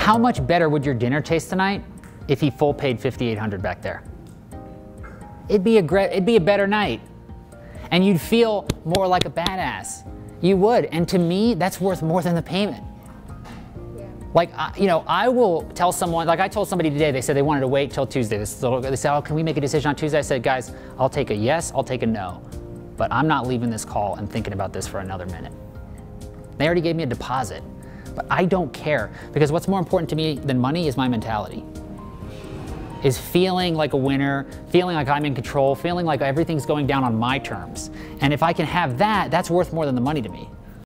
How much better would your dinner taste tonight if he full paid $5,800 back there? It'd be a better night. And you'd feel more like a badass. You would, and to me, that's worth more than the payment. Yeah. Like, you know, I will tell someone, like I told somebody today, they said they wanted to wait till Tuesday. They said, oh, can we make a decision on Tuesday? I said, guys, I'll take a yes, I'll take a no. But I'm not leaving this call and thinking about this for another minute. They already gave me a deposit, but I don't care, because what's more important to me than money is my mentality. Is feeling like a winner, feeling like I'm in control, feeling like everything's going down on my terms. And if I can have that, that's worth more than the money to me.